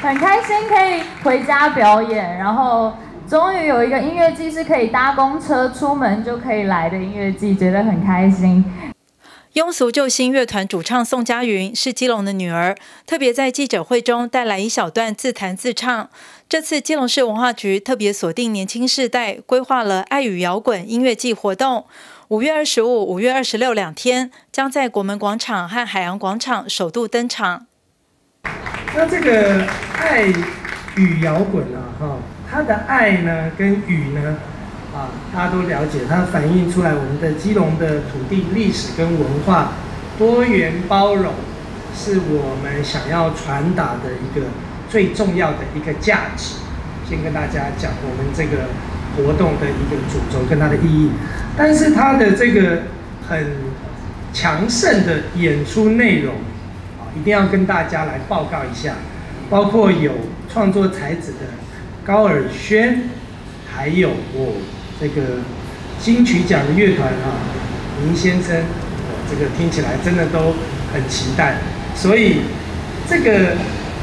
很开心可以回家表演，然后终于有一个音乐季是可以搭公车出门就可以来的音乐季，觉得很开心。 庸俗救星乐团主唱宋佳云是基隆的女儿，特别在记者会中带来一小段自弹自唱。这次基隆市文化局特别锁定年轻世代，规划了爱与摇滚音乐季活动。5月25、5月26两天，将在国门广场和海洋广场首度登场。 那这个爱与摇滚啊，它的爱呢跟与呢，大家都了解，它反映出来我们的基隆的土地历史跟文化多元包容，是我们想要传达的一个最重要的一个价值。先跟大家讲我们这个活动的一个主轴跟它的意义，但是它的这个很强盛的演出内容一定要跟大家来报告一下，包括有创作才子的高尔宣，还有我这个金曲奖的乐团林先生，这个听起来真的都很期待，所以这个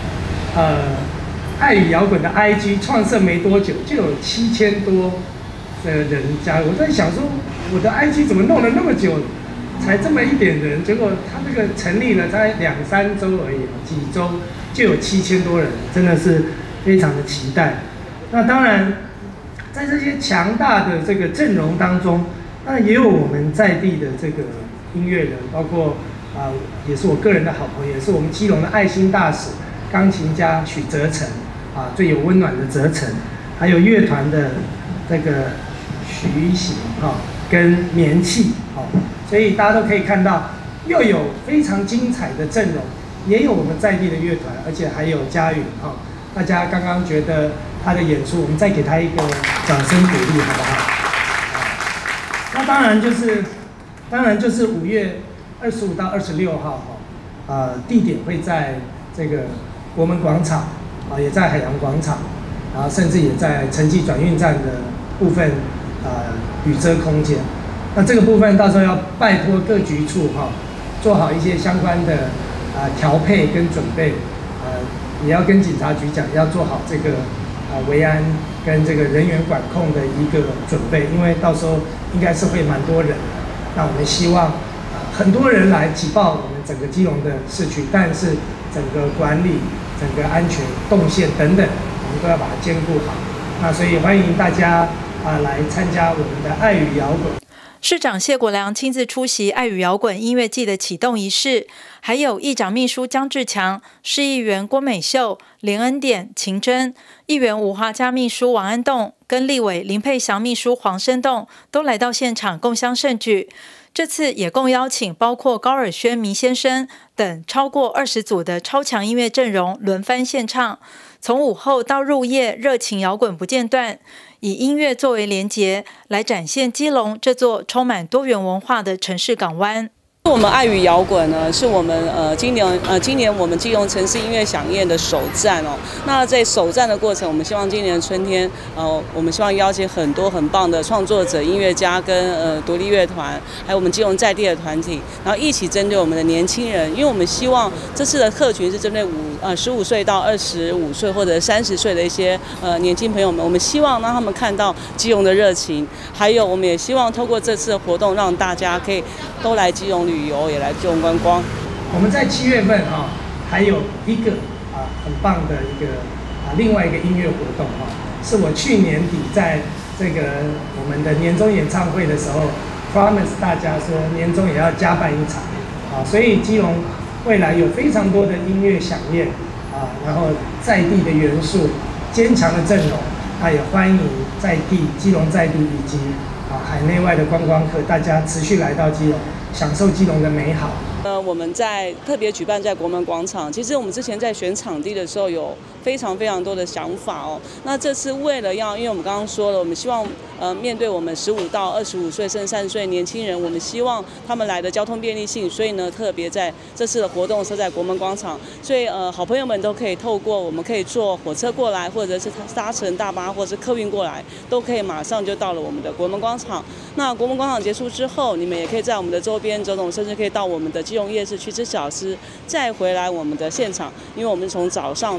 爱与摇滚的 IG 创设没多久就有7000多的人加入，我在想说我的 IG 怎么弄了那么久？才这么一点人，结果他这个成立了才2、3周而已，几周就有7000多人，真的是非常的期待。那当然，在这些强大的这个阵容当中，当然也有我们在地的这个音乐人，包括也是我个人的好朋友，也是我们基隆的爱心大使，钢琴家许哲成最有温暖的哲成，还有乐团的这个徐行跟棉气所以大家都可以看到，又有非常精彩的阵容，也有我们在地的乐团，而且还有佳云大家刚刚觉得他的演出，我们再给他一个掌声鼓励，好不好？那当然就是5月25到26号地点会在这个国门广场也在海洋广场，然后甚至也在城际转运站的部分雨遮空间。那这个部分到时候要拜托各局处做好一些相关的调配跟准备，也要跟警察局讲，要做好这个维安跟这个人员管控的一个准备，因为到时候应该是会蛮多人的。那我们希望很多人来挤爆我们整个基隆的市区，但是整个管理、整个安全动线等等，我们都要把它兼顾好。那所以欢迎大家来参加我们的爱与摇滚。 市长谢国良亲自出席爱与摇滚音乐季的启动仪式，还有议长秘书江志强、市议员郭美秀、连恩典、秦真、议员吴华嘉秘书王安栋跟立委林佩祥秘书黄生栋都来到现场共襄盛举。这次也共邀请包括高尔宣、迷先生等超过20组的超强音乐阵容轮番献唱，从午后到入夜，热情摇滚不间断，以音乐作为连结，来展现基隆这座充满多元文化的城市港湾。 我们爱与摇滚呢，是我们今年我们基隆城市音乐响宴的首站哦。那在首站的过程，我们希望今年的春天，我们希望邀请很多很棒的创作者、音乐家跟独立乐团，还有我们基隆在地的团体，然后一起针对我们的年轻人，因为我们希望这次的客群是针对15岁到25岁或者30岁的一些年轻朋友们，我们希望让他们看到基隆的热情，还有我们也希望透过这次的活动，让大家可以都来基隆旅游，也来基隆观光。 我们在7月份还有一个很棒的一个另外一个音乐活动是我去年底在这个我们的年终演唱会的时候 promise 大家说年终也要加办一场所以基隆未来有非常多的音乐响宴然后在地的元素、坚强的阵容，也欢迎在地基隆在地以及海内外的观光客，大家持续来到基隆，享受基隆的美好。 我们在特别举办在国门广场，其实我们之前在选场地的时候有非常多的想法哦。那这次为了因为我们刚刚说了，我们希望面对我们15到25岁甚至30岁的年轻人，我们希望他们来的交通便利性，所以呢特别在这次的活动设在国门广场，所以好朋友们都可以透过我们可以坐火车过来，或者是搭乘大巴或者是客运过来，都可以马上就到了我们的国门广场。那国门广场结束之后，你们也可以在我们的周边走走，甚至可以到我们的基隆夜市去吃小吃，再回来我们的现场，因为我们从早上到晚上。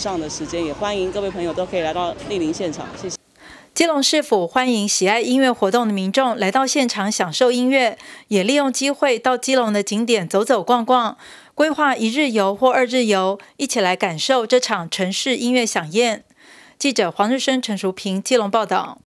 上的时间，也欢迎各位朋友都可以来到莅临现场，谢谢。 基隆市府欢迎喜爱音乐活动的民众来到现场享受音乐，也利用机会到基隆的景点走走逛逛，规划1日游或2日游，一起来感受这场城市音乐飨宴。记者黄日升、陈淑平基隆报道。